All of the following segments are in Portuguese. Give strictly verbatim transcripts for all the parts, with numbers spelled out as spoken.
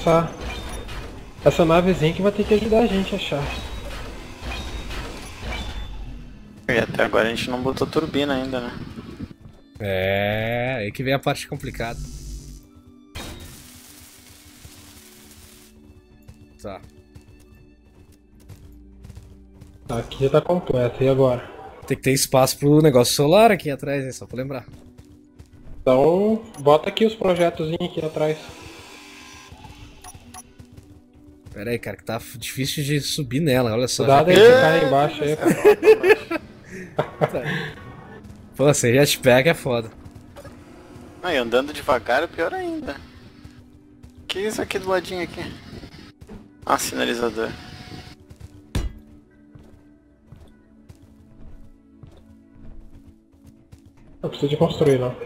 essa... Essa navezinha que vai ter que ajudar a gente a achar. E até agora a gente não botou turbina ainda, né? É, aí que vem a parte complicada. Tá. Tá, aqui já tá completo, e agora? Tem que ter espaço pro negócio solar aqui atrás, hein? Só pra lembrar. Então, bota aqui os projetos aqui atrás. Pera aí, cara, que tá difícil de subir nela, olha só. Cuidado aí, Já... você cai embaixo aí, cara. Pô, sem jetpack é foda. Ah, e andando devagar é pior ainda. Que isso aqui do ladinho aqui? Ah, sinalizador. Não precisa de construir, não.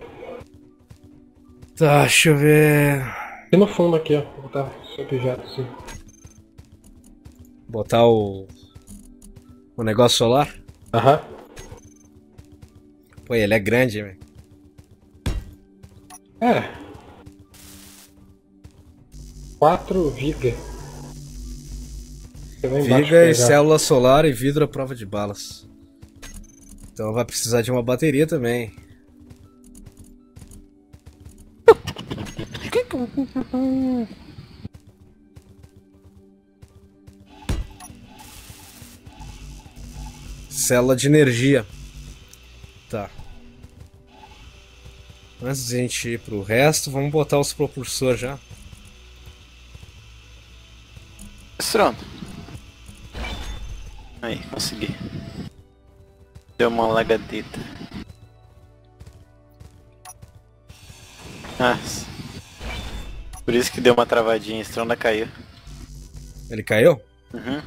Tá, deixa eu ver... E no fundo aqui, ó. Vou botar esse objeto assim. Botar o... O negócio solar? Aham. Pô, ele é grande, velho. É. Quatro vigas. Viga e célula solar e vidro à prova de balas. Então vai precisar de uma bateria também. Célula de energia. Tá. Antes de a gente ir pro resto, vamos botar os propulsores já. Pronto. Aí, consegui. Deu uma lagadita. Ah, por isso que deu uma travadinha, a Stronda caiu. Ele caiu? Uhum.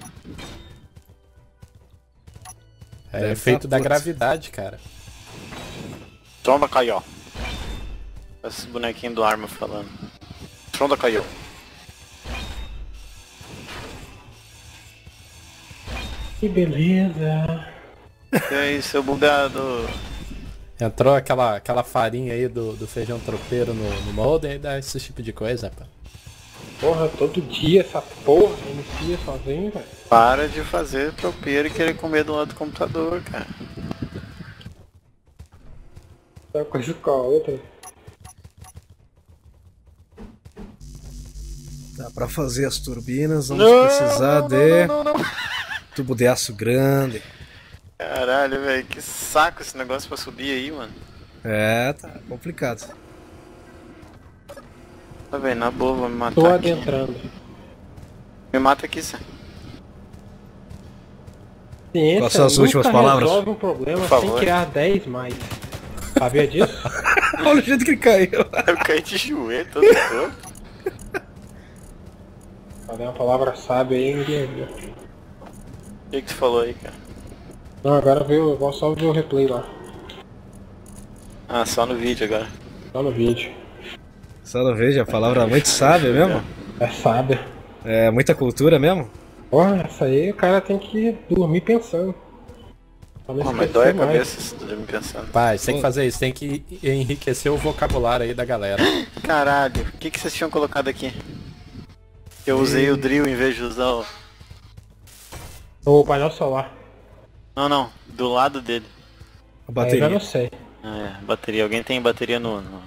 É Deve efeito tá da puto. gravidade, cara. Stronda caiu, ó. Esse bonequinho do Arma falando. Stronda caiu. Que beleza. E aí, seu bugado? Entrou aquela, aquela farinha aí do, do feijão tropeiro no, no molde e dá esse tipo de coisa, pá. Porra, todo dia essa porra inicia sozinho, velho. Para de fazer tropeiro e querer comer do lado do computador, cara. Uma coisa com a outra. Tá, pra fazer as turbinas vamos precisar de tubo de aço grande. Caralho, velho, que saco esse negócio pra subir aí, mano. É, tá complicado. Tá vendo, na boa, vou me matar Tô aqui. adentrando. Me mata aqui, Sam. Ciência Quais são as nunca últimas palavras? resolve um problema Por sem favor. criar dez mais. Sabia disso? Olha o jeito que ele caiu. Eu caí de joelho todo torto. Falei uma palavra sábia aí, ninguém viu. O que que tu falou aí, cara? Não, agora veio, vou só ver o replay lá. Ah, só no vídeo agora. Só no vídeo. Só não vejo, a palavra muito sábia mesmo. É sábia. É muita cultura mesmo. Porra, essa aí o cara tem que dormir pensando. Pra não Pô, mas esquecer dói a mais. cabeça se tu me pensando. Pai, você tem que fazer isso, tem que enriquecer o vocabulário aí da galera. Caralho, o que que vocês tinham colocado aqui? Eu usei o drill em vez de usar o... O painel solar. Não, não, do lado dele. A Aí bateria. eu já não sei. Ah, é, bateria. Alguém tem bateria no... no...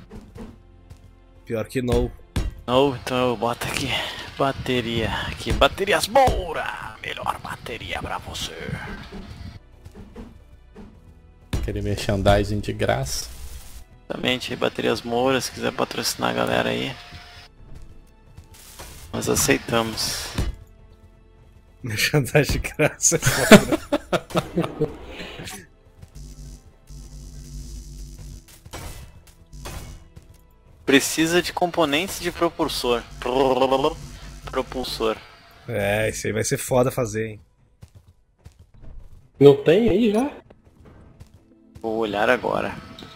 Pior que não. Não, então eu boto aqui. Bateria. Aqui, baterias Moura! Melhor bateria pra você. Aquele merchandising de graça. Exatamente, baterias Moura, se quiser patrocinar a galera aí. Nós aceitamos. Merchandising de graça é foda. Precisa de componentes de propulsor. Propulsor. É, isso aí vai ser foda fazer, hein. Não tem aí já? Vou olhar agora.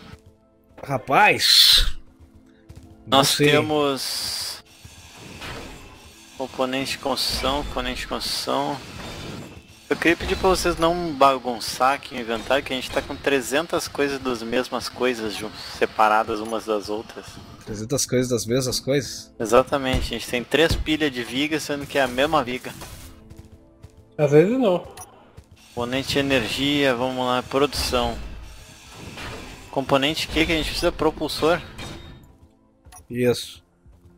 Rapaz! Não Nós sei. temos componente de construção, componente de construção. Eu queria pedir pra vocês não bagunçar aqui o inventário, que a gente tá com trezentas coisas das mesmas coisas ju- separadas umas das outras. trezentas coisas das mesmas coisas? Exatamente, a gente tem três pilhas de viga, sendo que é a mesma viga. Às vezes não. Componente de energia, vamos lá, produção. Componente que que a gente precisa? Propulsor. Isso.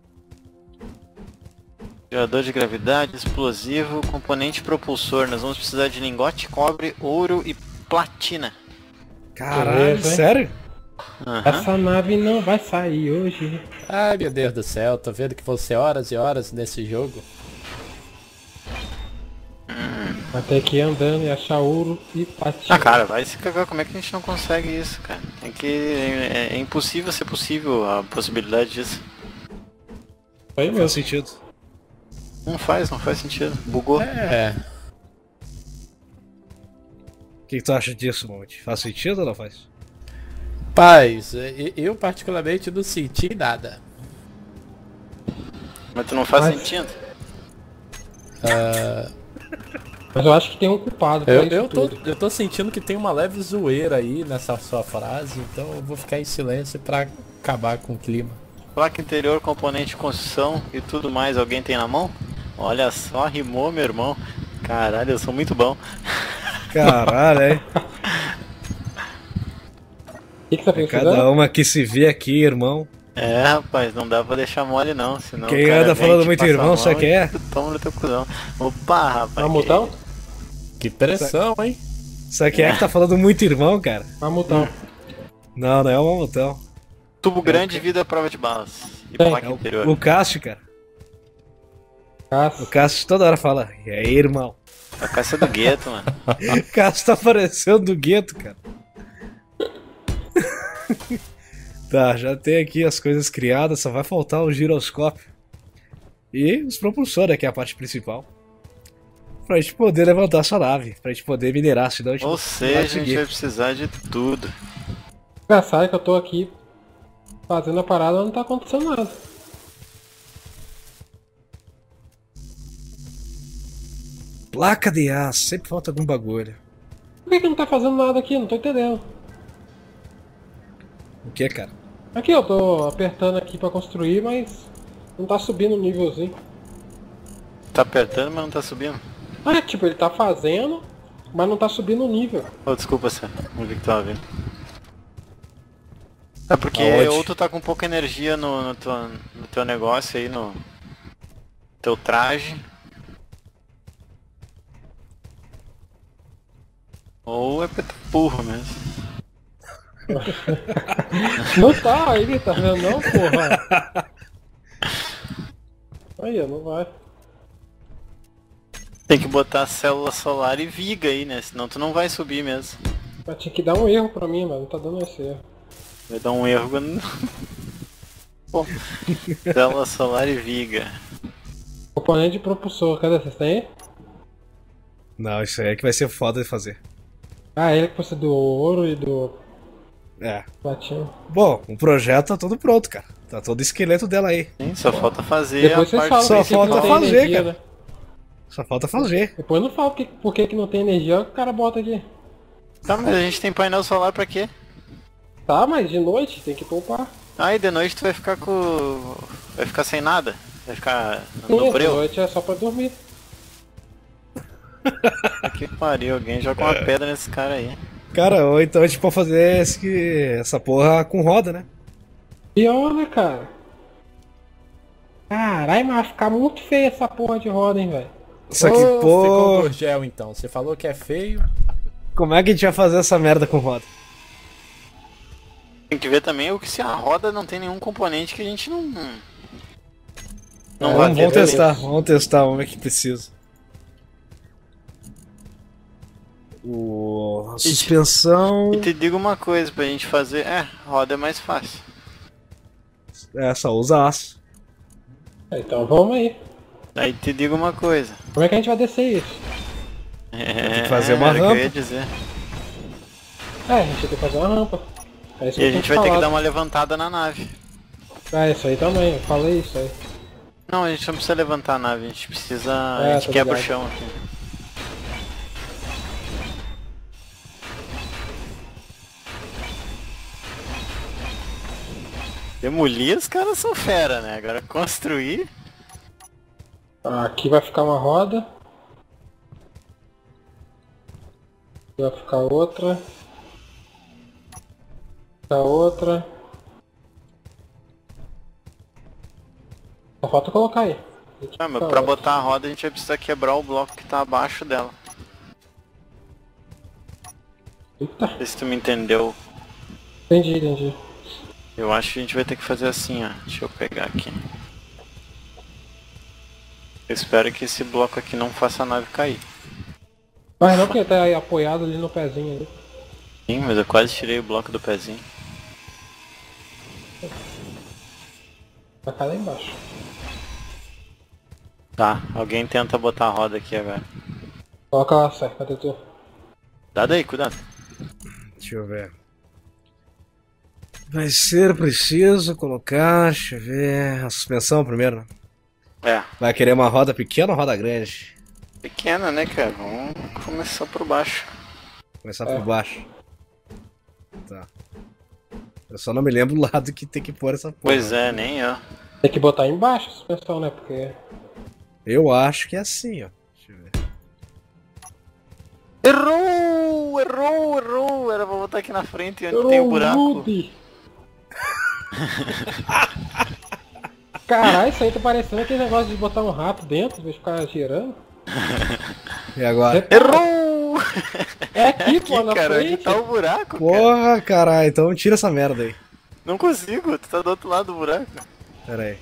Gerador de gravidade, explosivo, componente propulsor. Nós vamos precisar de lingote, cobre, ouro e platina. Caralho, Beleza, hein? sério? Aham. Essa nave não vai sair hoje. Ai, meu Deus do céu, tô vendo que vão ser horas e horas nesse jogo. Vai ter que ir andando e achar ouro e platina. Ah, cara, vai se cagar, como é que a gente não consegue isso, cara? É que é, é impossível ser possível a possibilidade disso. Foi Faz mesmo. sentido. Não faz, não faz sentido. Bugou. É, O que, que tu acha disso, Monte? Faz sentido ou não faz? paz, e- eu particularmente não senti nada. Mas tu não faz Mas- sentido. Mas eu acho que tem um culpado pra Eu, isso eu, tô, tudo. eu tô sentindo que tem uma leve zoeira aí nessa sua frase, então eu vou ficar em silêncio pra acabar com o clima. Placa interior, componente de construção e tudo mais, alguém tem na mão? Olha só, rimou, meu irmão. Caralho, eu sou muito bom. Caralho, hein? O que, que você tá É precisando? cada uma que se vê aqui, irmão. É, rapaz, não dá pra deixar mole não, senão Quem o cara anda vem, falando te muito passa a irmão, mão sabe e quem é? tu Toma no teu cuzão. Opa, rapaz. Mamutão? Que pressão, hein? Sabe quem é que tá falando muito irmão, cara? Mamutão. Não, não é o Mamutão. que- Tubo grande, vida à prova de balas. E Tem. placa É o, interior. o Cássio, cara. O Caça. Cássio toda hora fala, e aí, irmão? A caça do gueto, mano. O Cássio tá parecendo do gueto, cara. Tá, já tem aqui as coisas criadas, só vai faltar o giroscópio. E os propulsores, que é a parte principal. Pra gente poder levantar essa nave, pra gente poder minerar, senão a gente Ou não vai seja, a gente conseguir. vai precisar de tudo. Engraçado que eu tô aqui fazendo a parada e não tá acontecendo nada. Placa de aço, sempre falta algum bagulho. Por que, que não tá fazendo nada aqui? Não tô entendendo. O que, cara? Aqui eu tô apertando aqui pra construir, mas não tá subindo o nívelzinho. Tá apertando, mas não tá subindo. Ah, tipo, ele tá fazendo, mas não tá subindo o nível. Oh, desculpa, Sam. Não vi que tava vendo. É porque Aonde? ou tu tá com pouca energia no, no, teu, no teu negócio aí, no teu traje. Ou é porque tu é burro mesmo. Não tá aí, tá vendo não, porra? Aí, não vai. Tem que botar célula solar e viga aí, né? Senão tu não vai subir mesmo. Mas tinha que dar um erro pra mim, mas não tá dando esse erro. Vai dar um erro quando... Bom, célula solar e viga. Componente de propulsor, cadê? Vocês têm aí? Não, isso aí é que vai ser foda de fazer. Ah, ele que precisa do ouro e do É. platina. Bom, o projeto tá todo pronto, cara. Tá todo o esqueleto dela aí. Sim, só falta fazer Depois a vocês parte falam só por que que falta não tem fazer, energia, cara. né? Só falta fazer. Depois não fala que, por que, que não tem energia, o cara bota aqui. Tá, mas a gente tem painel solar pra quê? Tá, mas de noite tem que poupar. Aí de noite tu vai ficar com... Vai ficar sem nada? Vai ficar Sim, no de breu? noite é só pra dormir. Que pariu, alguém joga uma pedra nesse cara aí. Cara, ou então a gente pode fazer esse, essa porra com roda, né? Pior, né, cara? Caralho, mas vai ficar muito feia essa porra de roda, hein, velho. Só que, Ô, pô, ficou Gurgel então. Você falou que é feio. como é que a gente vai fazer essa merda com roda? Tem que ver também o que se a roda não tem nenhum componente que a gente não... Não É, vai Vamos, ter. vamos testar, vamos testar, vamos ver o que precisa. O... A suspensão... E te digo uma coisa, pra gente fazer... É, roda é mais fácil. É, só usa aço. Então vamos aí. Aí te digo uma coisa. Como é que a gente vai descer isso? É, que fazer uma era o que eu rampa. ia dizer. É, a gente tem que fazer uma rampa. É isso E a eu gente tinha vai ter que falado. dar uma levantada na nave. Ah, isso aí também, eu falei isso aí. Não, a gente não precisa levantar a nave, a gente precisa... É, a gente tô quebra o ligado. chão aqui. Demolir, os caras são fera, né? Agora construir... Aqui vai ficar uma roda. Aqui vai ficar outra. Ficar outra. Só falta colocar aí. Ah, mas pra botar a roda a gente vai precisar quebrar o bloco que tá abaixo dela. Eita. Não sei se tu me entendeu. Entendi, entendi. Eu acho que a gente vai ter que fazer assim, ó. Deixa eu pegar aqui. Eu espero que esse bloco aqui não faça a nave cair. Mas não, porque tá aí apoiado ali no pezinho ali. Sim, mas eu quase tirei o bloco do pezinho. Vai cair lá embaixo. Tá, alguém tenta botar a roda aqui agora. Coloca lá, certo, cadê tu? Dá daí, cuidado. Deixa eu ver. Vai ser preciso colocar, deixa eu ver, a suspensão primeiro, né? É, Vai querer uma roda pequena ou roda grande? pequena, né, cara? Vamos começar por baixo. Começar É. por baixo. Tá. Eu só não me lembro o lado que tem que pôr essa porra. Pois é, nem eu. Tem que botar embaixo a suspensão, né? Porque... Eu acho que é assim, ó. Deixa eu ver. Errou! Errou, errou! Era pra botar aqui na frente onde tem o buraco. Rude. Caralho, isso aí tá parecendo aquele negócio de botar um rato dentro e ficar girando. E agora? Errou! É aqui, Aqui, pô, na cara, onde frente. tá o buraco, cara? Porra, caralho, então tira essa merda aí. Não consigo, tu tá do outro lado do buraco. Pera aí.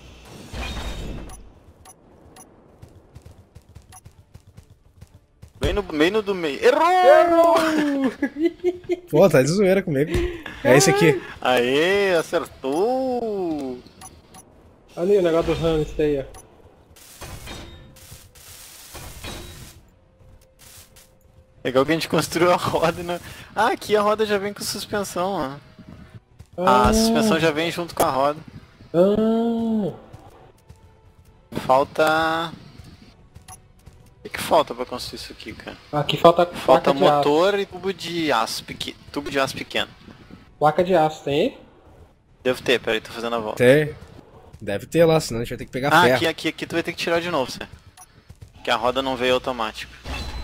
Bem no meio no do meio. Errou! Pô, tá de zoeira comigo. É esse aqui. Aê, acertou! Ali o negócio dos hamster aí, ó. Legal que a gente construiu a roda e não... Ah, aqui a roda já vem com suspensão, ó. Ah, a suspensão já vem junto com a roda. Ah, Falta... O que, que falta pra construir isso aqui, cara? aqui falta Falta placa de aço. motor e tubo de aço pequeno. Tubo de aço pequeno. Placa de aço, tem aí? Devo ter, peraí, tô fazendo a volta. Tem. Deve ter lá, senão a gente vai ter que pegar Ah, ferro. aqui, aqui, aqui tu vai ter que tirar de novo, Sé. Que a roda não veio automático.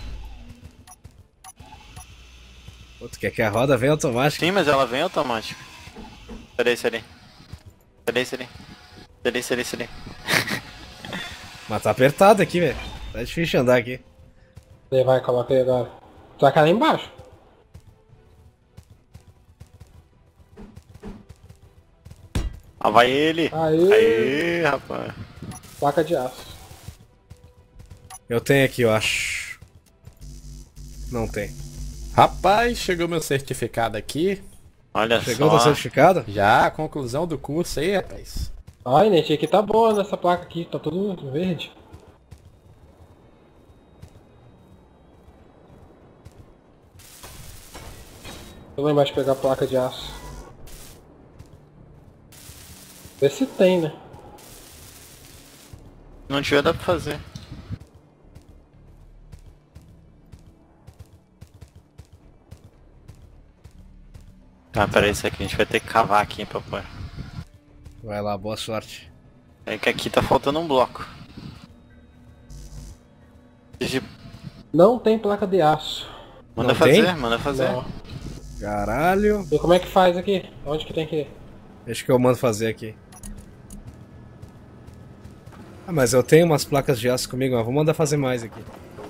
Pô, tu quer que a roda venha automática? Sim, mas ela vem automática. Peraí, Seri. Peraí, Seri. Seri, Seri, Seri. Mas tá apertado aqui, velho. Tá difícil de andar aqui. Aí vai, coloca aí agora. Tu vai cair lá embaixo. Ah, vai ele. Aê. Aê, rapaz. Placa de aço. Eu tenho aqui, eu acho. Não tem. Rapaz, chegou meu certificado aqui. Olha Chegou o só. teu certificado? Já a conclusão do curso aí, rapaz. Ai, gente, aqui tá boa nessa placa aqui, tá tudo verde. Eu vou lá embaixo pegar a placa de aço. Vê se tem, né? Não tiver, dá pra fazer. Tá, peraí, isso aqui a gente vai ter que cavar aqui, papai. Vai lá, boa sorte. É que aqui tá faltando um bloco. Digi- Não tem placa de aço. Manda Não fazer, tem? manda fazer. Não. Caralho. E como é que faz aqui? Onde que tem que ir? Deixa que eu mando fazer aqui. Ah, mas eu tenho umas placas de aço comigo, mas vou mandar fazer mais aqui.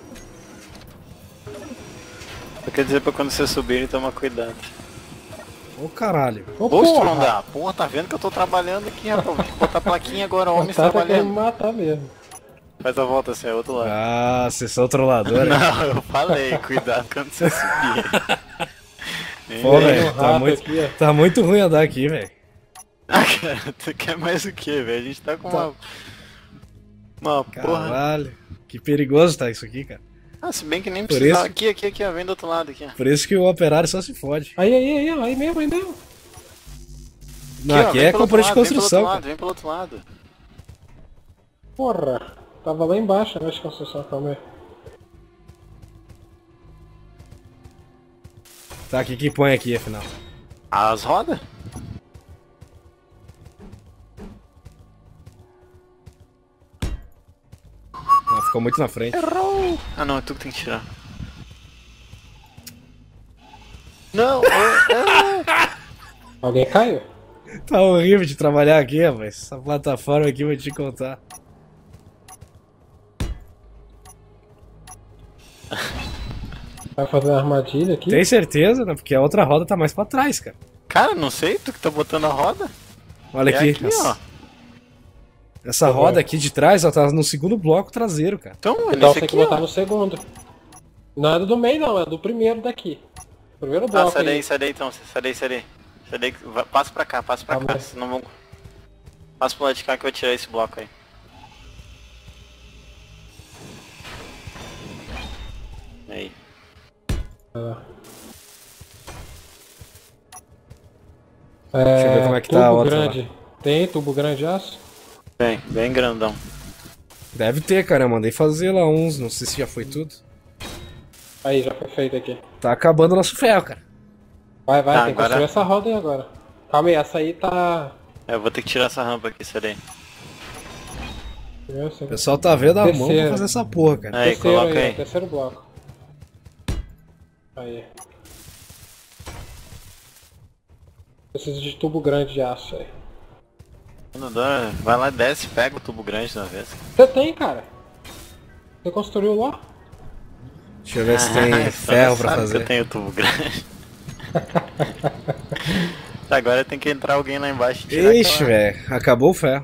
Só quer dizer pra quando você subir, toma cuidado. Ô caralho. Ô, Ô, se tu não porra! dá. Porra, tá vendo que eu tô trabalhando aqui, rapaz. Vou botar a plaquinha agora, homens Tá, tá querendo me trabalhando. matar mesmo. Faz a volta assim, é outro lado. Ah, vocês são trolladores. Não, eu falei, cuidado quando você subir. Pô, Tem velho, um tá rato muito, aqui, ó. tá muito ruim andar aqui, velho. Ah, cara, tu quer mais o que, velho? A gente tá com uma... Uma porra... Caralho. Que perigoso tá isso aqui, cara. Ah, se bem que nem Por precisa... isso- Aqui, aqui, aqui, ó, vem do outro lado aqui, ó. Por isso que o operário só se fode. Aí, aí, aí, ó, aí mesmo, aí mesmo. Não, ó, aqui vem é pelo componente de outro lado, construção, Vem cara. pelo outro lado, vem pelo outro lado. Porra, tava lá embaixo a de construção, calma aí. Tá, o que que põe aqui, afinal? As rodas? ficou muito na frente. Errou! Ah não, é tu que tem que tirar. Não! é, Alguém caiu? Tá horrível de trabalhar aqui, rapaz. Essa plataforma aqui, vou te contar. Vai fazer uma armadilha aqui? Tem certeza, né? Porque a outra roda tá mais pra trás, cara. Cara, não sei, tu que tá botando a roda. Olha É aqui. aqui, essa ó. essa roda aqui de trás, ó, tá no segundo bloco traseiro, cara. Então, é Então nesse tem que aqui, botar ó. no segundo. Não é do meio não, é do primeiro daqui. Primeiro Ah, bloco sai daí, aí. sai daí então, sai daí, sai daí. Sai daí, vai- passa pra cá, passa pra Tá cá, bom. senão vão... Passa pro lado de cá que eu vou tirar esse bloco aí. Aí. É, Deixa eu ver como é que tá a tubo outra grande. Tem tubo grande de aço? Bem, bem grandão. Deve ter, cara. Eu mandei fazer lá uns, não sei se já foi tudo. Aí, já foi feito aqui. Tá acabando o nosso ferro, cara. Vai, vai, Tá, tem que agora- construir essa roda aí agora. Calma aí, essa aí tá... É, eu vou ter que tirar essa rampa aqui, sai daí. Eu sei. O pessoal tá vendo a mão pra Terceiro. fazer essa porra, cara. Aí, Terceiro coloca aí, aí. ó, terceiro bloco. Aí. Preciso de tubo grande de aço aí. Quando dá, vai lá, desce, pega o tubo grande de uma vez. Você tem, cara? Você construiu lá? Deixa eu ver se Ah, tem só ferro pra sabe que fazer. eu tenho tubo grande. Agora tem que entrar alguém lá embaixo e tirar Ixi, aquela... velho. Acabou o ferro.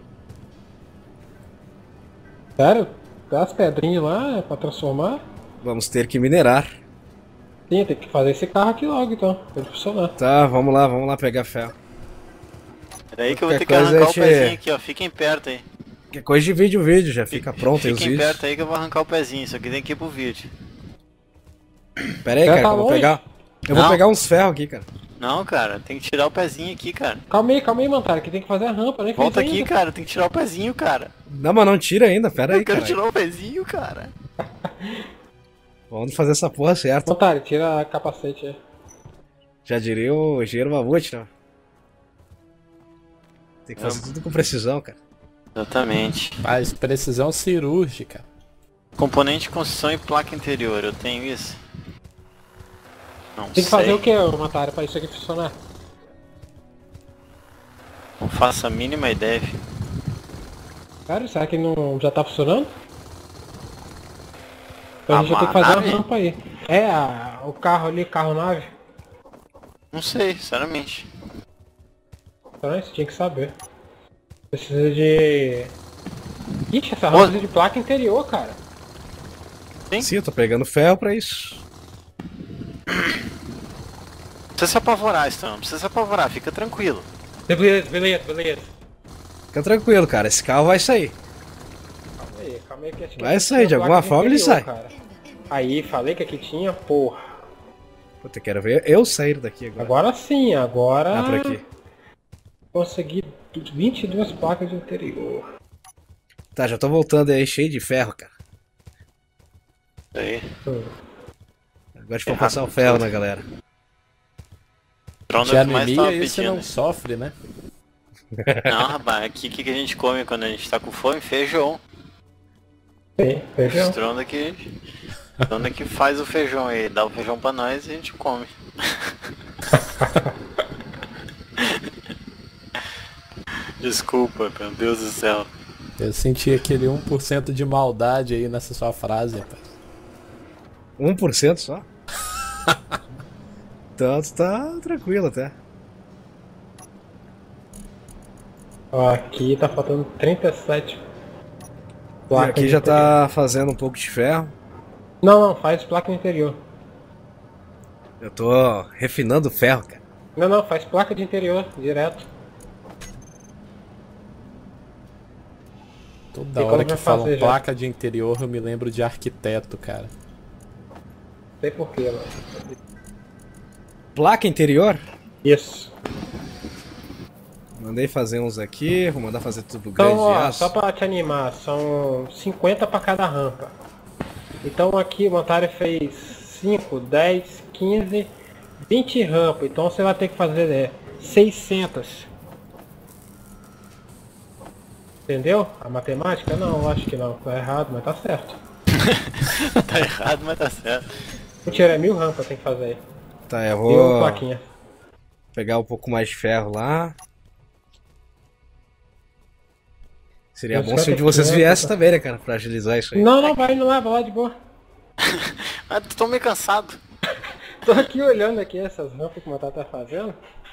Sério? Dá as pedrinhas lá é pra transformar? Vamos ter que minerar. Sim, tem que fazer esse carro aqui logo então, pra ele funcionar. Tá, vamos lá, vamos lá pegar ferro. Peraí que eu vou ter Qualquer que coisa arrancar a o gente- pezinho aqui, ó. Fiquem perto aí. Que coisa de vídeo, vídeo, já fica pronto aí os Fiquem vídeos. perto aí que eu vou arrancar o pezinho. Isso aqui tem que ir pro vídeo. Pera aí, Já cara, tá que eu vou longe? pegar. Eu Não. vou pegar uns ferros aqui, cara. Não, cara, tem que tirar o pezinho aqui, cara. Calma aí, calma aí, Mantara, que tem que fazer a rampa, nem Volta fez aqui, ainda. cara, tem que tirar o pezinho, cara. Não, mas não tira ainda, pera aí, Eu quero cara. tirar o pezinho, cara. Vamos fazer essa porra certa. Mantara, tira a capacete aí. Já diria o engenheiro Mamute, né? Tem que fazer tudo com precisão, cara. Exatamente. Faz precisão cirúrgica. Componente de construção e placa interior, eu tenho isso? Não Tem que sei. fazer o que, Mantara, pra isso aqui funcionar? Não faço a mínima ideia, filho. Sério, será que não já tá funcionando? Então a A gente vai ter que fazer nave? uma rampa aí. É, a- o carro ali, carro-nave. Não sei, sinceramente. Então você tinha que saber. Precisa de... Ixi, essa rampa Ô. precisa de placa interior, cara. Sim. Sim, eu tô pegando ferro pra isso. Não precisa se apavorar, Stan. Não precisa se apavorar, fica tranquilo. Beleza, beleza, beleza. Fica tranquilo, cara. Esse carro vai sair. Calma aí, calma aí que acho que Vai aqui sair, tinha de alguma placa forma ele interior, sai. cara. Aí, falei que aqui tinha, porra. Puta, quero ver eu sair daqui agora. Agora sim, agora... Ah, por aqui. Consegui vinte e duas placas de interior. Tá, já tô voltando aí cheio de ferro, cara. Aí. Agora de passar o ferro na galera. Pronto, De é o que mais tava anemia isso pedindo. não sofre, né? Não, rapaz, aqui o que, que a gente come quando a gente tá com fome? Feijão. Sim, feijão. Stronda que. Stronda que faz o feijão aí, dá o feijão pra nós e a gente come. Desculpa, meu Deus do céu. Eu senti aquele um por cento de maldade aí nessa sua frase, rapaz. um por cento só? Tanto tá tranquilo até. Ó, aqui tá faltando trinta e sete E placas aqui de já interior. tá fazendo um pouco de ferro. Não, não, faz placa no interior. Eu tô refinando o ferro, cara. Não, não, faz placa de interior, direto. Toda E hora quando que vai falam fazer já? placa de interior, eu me lembro de arquiteto, cara. Não sei porquê, mano. Placa interior? Isso. Mandei fazer uns aqui, vou mandar fazer tudo grande Então, de ó, aço. só pra te animar, são cinquenta pra cada rampa. Então aqui o Mantara fez cinco, dez, quinze, vinte rampas. Então você vai ter que fazer é, seiscentas. Entendeu? A matemática? Não, acho que não. Tá errado, mas tá certo. Tá errado, mas tá certo. Mentira, é mil rampas tem que fazer aí. Tá, eu Mil vou plaquinhas. pegar um pouco mais de ferro lá. Seria Os bom se um de caras vocês têm viesse que- também, né, cara? Pra agilizar isso aí. Não, não, vai indo lá, vai lá de boa. Ah, tô meio cansado. Tô aqui olhando aqui essas rampas que o Matata tá fazendo.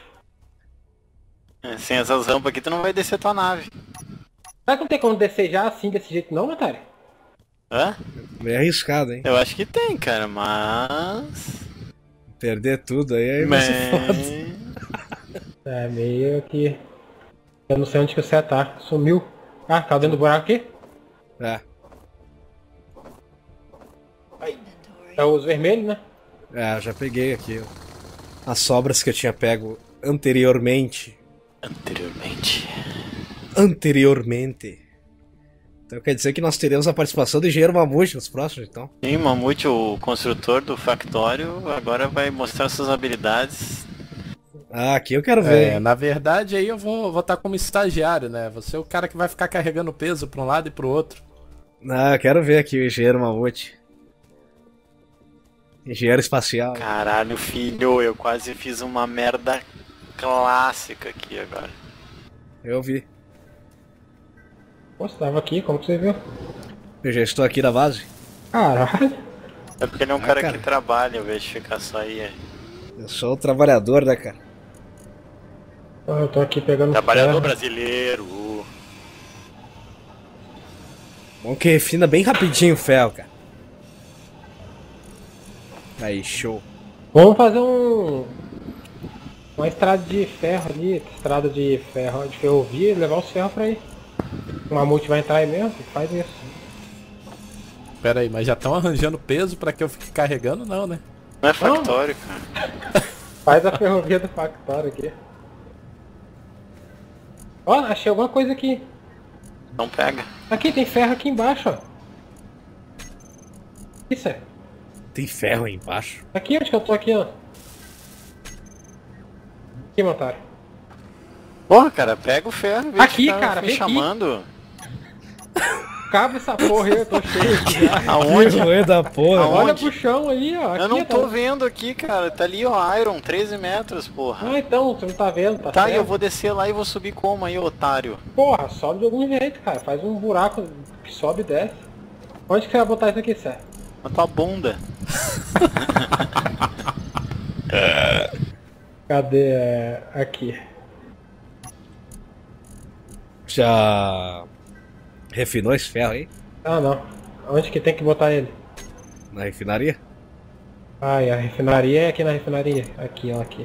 É, sem essas rampas aqui, tu não vai descer tua nave. Será que não tem como descer já assim, desse jeito não, Matari? Hã? Meio arriscado, hein? Eu acho que tem, cara, mas... Perder tudo aí, aí vai Mas... ser foda. É, meio que... Eu não sei onde que você tá. Sumiu. Ah, caiu dentro do buraco aqui? É, É os vermelhos, né? é, já peguei aqui ó, as sobras que eu tinha pego anteriormente. Anteriormente... Anteriormente. Então quer dizer que nós teremos a participação do engenheiro Mamute nos próximos, então. Sim, Mamute, o construtor do factório, agora vai mostrar suas habilidades. Ah, aqui eu quero ver. É, hein? na verdade aí eu vou estar como estagiário, né? Você é o cara que vai ficar carregando peso pra um lado e pro outro. Ah, eu quero ver aqui o engenheiro Mamute. Engenheiro espacial. Caralho, filho, eu quase fiz uma merda clássica aqui agora. Eu vi. Pô, você tava aqui, como que você viu? Eu já estou aqui na base. Caralho. É porque ele é um Ah, cara, cara. que trabalha, ao invés de ficar só aí. Eu sou o trabalhador, né, cara? Pô, eu tô aqui pegando Trabalhador ferro. brasileiro. Bom que refina bem rapidinho o ferro, cara. Aí, show. Vamos fazer um... Uma estrada de ferro ali, estrada de ferro, de ferrovia e levar os ferros pra aí. O Mamute vai entrar aí mesmo, faz isso. Pera aí, mas já estão arranjando peso pra que eu fique carregando? Não, né? Não é factório, cara. Faz a ferrovia do factório aqui. Ó, achei alguma coisa aqui. Não pega. Aqui, tem ferro aqui embaixo, ó. Isso é. Tem ferro aí embaixo. Aqui, onde que eu tô aqui, ó. Aqui, Montário. Porra, cara, pega o ferro, vem Aqui, ficar cara, me vem aqui. chamando. Cava essa porra aí, eu tô cheio aqui já. Aonde? Que ruim da porra. Aonde? Olha pro chão aí, ó. Aqui, Eu não tô tá... vendo aqui, cara. Tá ali, ó, Iron, treze metros, porra. Ah, então, você não tá vendo, tá Tá, e certo. eu vou descer lá e vou subir como aí, otário? Porra, sobe de algum jeito, cara. Faz um buraco que sobe e desce. Onde que você vai botar isso aqui, Sérgio? Na tua bunda. Cadê? É, aqui. Já refinou esse ferro aí? Ah, não. Onde que tem que botar ele? Na refinaria? Ah, e a refinaria é aqui na refinaria. Aqui, ó, aqui.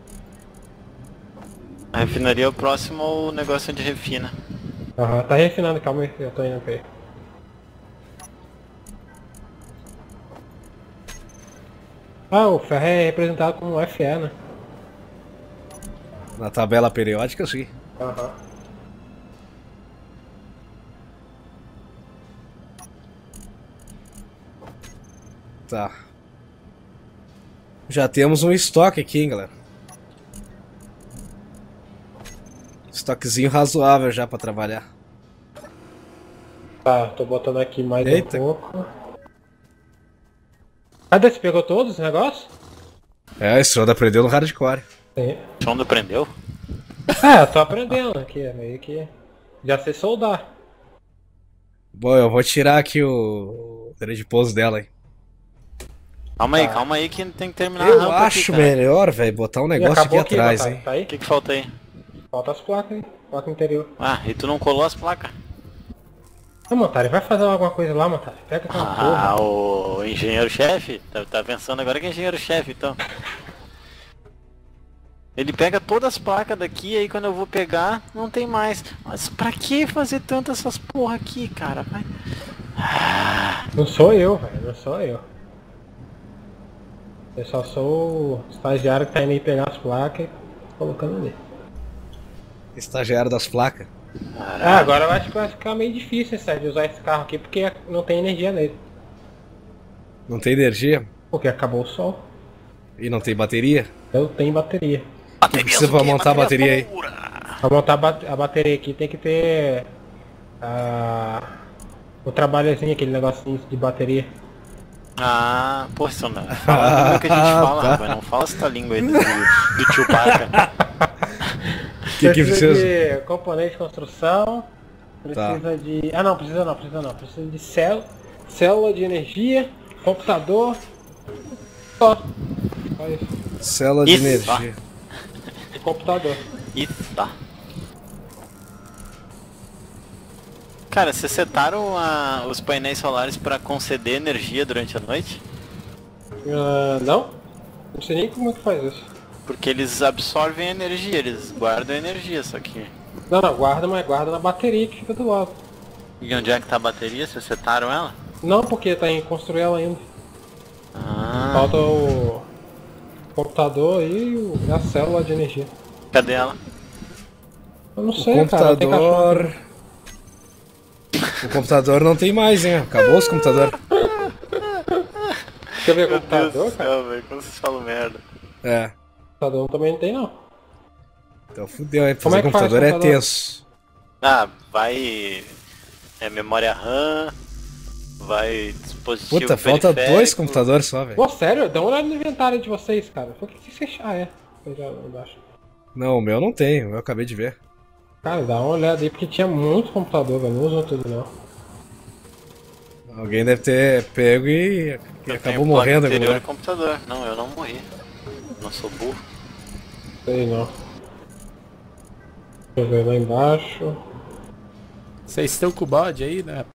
A refinaria é o próximo ao negócio de refina. Aham, tá refinando, calma aí, eu tô indo pra aí. Ah, o ferro é representado como F E, né? Na tabela periódica, sim. Aham. Tá. Já temos um estoque aqui, hein, galera. Estoquezinho razoável já pra trabalhar. Tá, tô botando aqui mais Eita. um pouco. Cadê? Você pegou todos os negócios? É, esse Roda aprendeu no hardcore. Sim. Chondo prendeu? É, eu tô aprendendo aqui, é meio que... Já sei soldar. Bom, eu vou tirar aqui o, o trem de pouso dela, hein. Calma aí, Tá. calma aí que tem que terminar Eu a rampa acho aqui, cara. melhor, velho, botar um E negócio aqui acabou atrás, Batalha, hein. tá aí? O que que falta aí? Falta as placas aí, placa interior. Ah, e tu não colou as placas? Ô, Motari, vai fazer alguma coisa lá, Motari. Pega aquela porra. Ah, o engenheiro-chefe? Tá, tá pensando agora que é engenheiro-chefe, então. Ele pega todas as placas daqui, aí quando eu vou pegar, não tem mais. Mas pra que fazer tantas essas porra aqui, cara? Vai. Não sou eu, velho, não sou eu. Eu só sou o estagiário que tá indo aí pegar as placas e colocando ali. Estagiário das placas. Ah, agora eu acho que vai ficar meio difícil, Sérgio, de usar esse carro aqui porque não tem energia nele. Não tem energia Porque acabou o sol. e não tem bateria. Eu tenho bateria. O que você vai montar a bateria aí? Pra montar a ba- a bateria aqui tem que ter... ah, O trabalhozinho, aquele negocinho de bateria. Ah, pô, isso não. Fala a língua que a gente fala, tá. rapaz. Não fala essa língua aí do, do tio Parca. Que que precisa? de componente de construção. Precisa Tá. de. Ah não, precisa não, precisa não. Precisa de cél... célula de energia, computador. Só. Só isso. Célula de Isso, energia. E computador. E tá. Cara, vocês setaram a- os painéis solares pra conceder energia durante a noite? Ah, não? Não sei nem como é que faz isso. Porque eles absorvem energia, eles guardam energia, só que... Não, não, guarda, mas guarda na bateria que fica do lado. E onde é que tá a bateria? Vocês setaram ela? Não, porque tá em construir ela ainda. Ah, Falta o computador e o- e a célula de energia. cadê ela? Eu não O sei, cara. Não tem cachorro computador. aqui. O computador não tem mais, hein? Acabou os computadores. Quer ver o Meu computador, Deus do cara? céu, velho, como vocês falam merda. É. O computador também não tem, não. Então fudeu, hein? Como Fazer é que faz computador é computador? tenso. Ah, vai... É memória RAM, vai dispositivo Puta, falta periférico. dois computadores só, velho. Pô, sério? Dá uma olhada no inventário de vocês, cara. Por que vocês fecharam? Ah, é. Foi lá embaixo. Não, o meu não tem, o meu eu acabei de ver. Cara, dá uma olhada aí, porque tinha muito computador, velho. Não usou tudo, não. Alguém deve ter pego e, e Eu tenho acabou placa morrendo em algum anterior lugar. e computador. Não, eu não morri. Não sou burro. Sei não. Deixa eu ver lá embaixo. Vocês estão com o bode aí, né?